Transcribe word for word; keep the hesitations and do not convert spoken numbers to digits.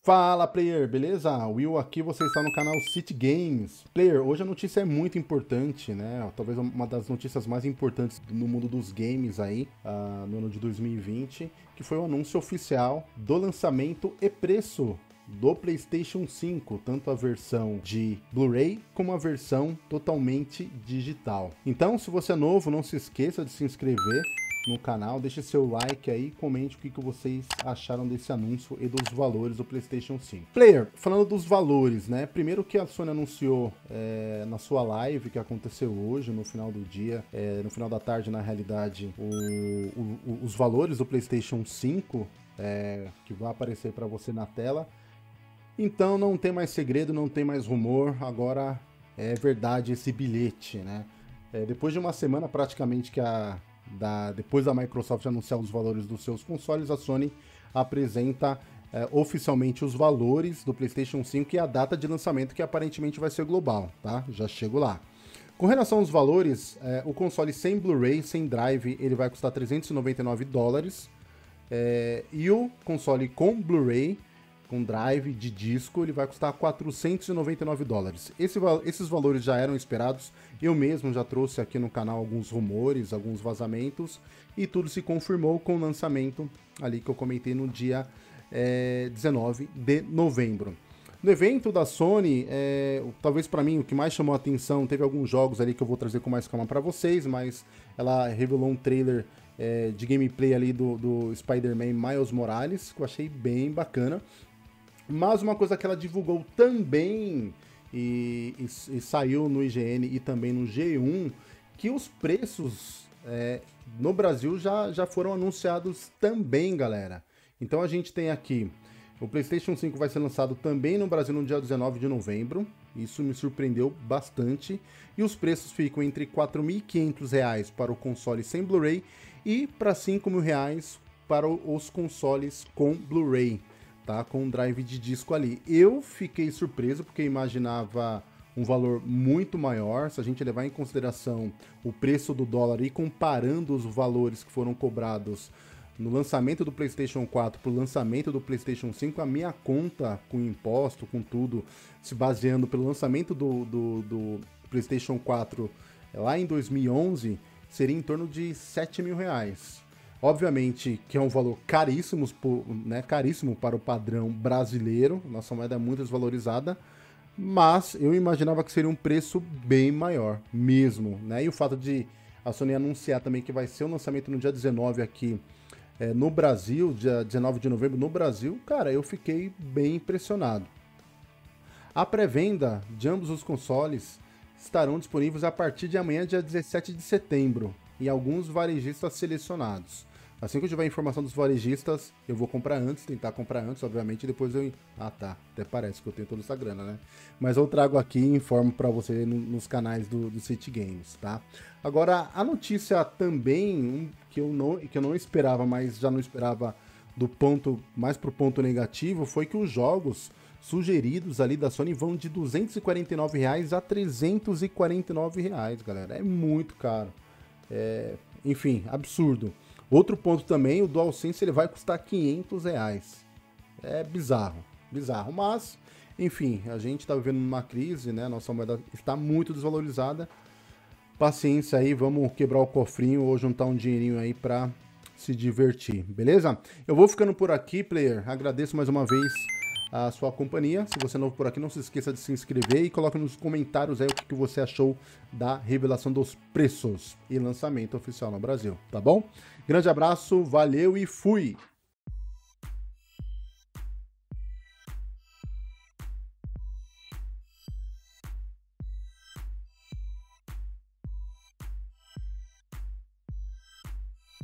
Fala, player, beleza? Will aqui, você está no canal City Games. Player, hoje a notícia é muito importante, né? Talvez uma das notícias mais importantes no mundo dos games aí, uh, no ano de dois mil e vinte, que foi o anúncio oficial do lançamento e preço do PlayStation cinco, tanto a versão de Blu-ray como a versão totalmente digital. Então, se você é novo, não se esqueça de se inscrever no canal, deixe seu like aí, comente o que, que vocês acharam desse anúncio e dos valores do PlayStation cinco. Player, falando dos valores, né? Primeiro que a Sony anunciou é, na sua live que aconteceu hoje, no final do dia, é, no final da tarde, na realidade, o, o, os valores do PlayStation cinco, é, que vai aparecer para você na tela. Então não tem mais segredo, não tem mais rumor, agora é verdade esse bilhete, né? É, depois de uma semana praticamente que a Da, depois da Microsoft anunciar os valores dos seus consoles, a Sony apresenta é, oficialmente os valores do PlayStation cinco e a data de lançamento, que aparentemente vai ser global, tá? Já chego lá. Com relação aos valores, é, o console sem Blu-ray, sem drive, ele vai custar trezentos e noventa e nove dólares, é, e o console com Blu-ray, com drive de disco, ele vai custar quatrocentos e noventa e nove dólares. Esse, esses valores já eram esperados, eu mesmo já trouxe aqui no canal alguns rumores, alguns vazamentos, e tudo se confirmou com o lançamento ali que eu comentei no dia é, dezenove de novembro. No evento da Sony, é, talvez para mim o que mais chamou a atenção, teve alguns jogos ali que eu vou trazer com mais calma para vocês, mas ela revelou um trailer é, de gameplay ali do, do Spider-Man Miles Morales, que eu achei bem bacana. Mas uma coisa que ela divulgou também e, e, e saiu no I G N e também no G um, que os preços é, no Brasil já, já foram anunciados também, galera. Então a gente tem aqui, o PlayStation cinco vai ser lançado também no Brasil no dia dezenove de novembro, isso me surpreendeu bastante, e os preços ficam entre quatro mil e quinhentos reais para o console sem Blu-ray e para cinco mil reais para os consoles com Blu-ray. Tá, com um drive de disco ali. Eu fiquei surpreso porque imaginava um valor muito maior, se a gente levar em consideração o preço do dólar e comparando os valores que foram cobrados no lançamento do PlayStation quatro para o lançamento do PlayStation cinco, a minha conta com imposto, com tudo, se baseando pelo lançamento do, do, do PlayStation quatro lá em dois mil e onze, seria em torno de sete mil reais. Obviamente que é um valor caríssimo, né, caríssimo para o padrão brasileiro, nossa moeda é muito desvalorizada, mas eu imaginava que seria um preço bem maior mesmo, né? E o fato de a Sony anunciar também que vai ser o lançamento no dia dezenove aqui é, no Brasil, dia dezenove de novembro no Brasil, cara, eu fiquei bem impressionado. A pré-venda de ambos os consoles estarão disponíveis a partir de amanhã, dia dezessete de setembro, em alguns varejistas selecionados. Assim que eu tiver a informação dos varejistas, eu vou comprar antes, tentar comprar antes, obviamente, e depois eu... Ah, tá, até parece que eu tenho toda essa grana, né? Mas eu trago aqui e informo pra você no, nos canais do, do City Games, tá? Agora, a notícia também, um, que, eu não, que eu não esperava, mas já não esperava do ponto, mais pro ponto negativo, foi que os jogos sugeridos ali da Sony vão de duzentos e quarenta e nove reais a trezentos e quarenta e nove reais, galera. É muito caro. É, enfim, absurdo. Outro ponto também, o DualSense ele vai custar quinhentos reais. É bizarro, bizarro. Mas, enfim, a gente está vivendo numa crise, né? Nossa moeda está muito desvalorizada. Paciência aí, vamos quebrar o cofrinho ou juntar um dinheirinho aí para se divertir, beleza? Eu vou ficando por aqui, player. Agradeço mais uma vez a sua companhia. Se você é novo por aqui, não se esqueça de se inscrever e coloque nos comentários aí o que você achou da revelação dos preços e lançamento oficial no Brasil, tá bom? Grande abraço, valeu e fui!